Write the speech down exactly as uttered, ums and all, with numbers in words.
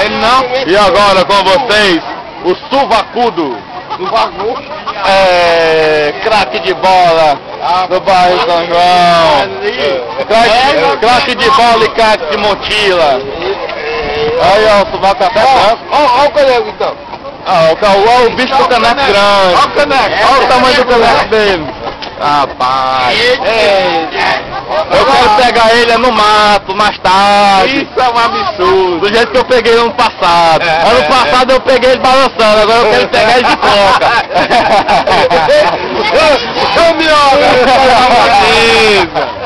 ele não? E agora com vocês, o Suvacudo. Suvacudo? É, craque de bola do bairro São João. Craque, craque de bola e craque de mochila. Aí, ó, o Suvaco até branco. Olha o caneco então. Ah, o, o, o bicho do caneco grande. Olha o caneco. Olha o tamanho do caneco dele. Rapaz. Eu quero pegar ele no mato, mais tarde. Isso é um absurdo. Do jeito que eu peguei ano passado. É, ano passado eu peguei ele balançando, agora eu quero pegar ele de troca. Ô, minhoca!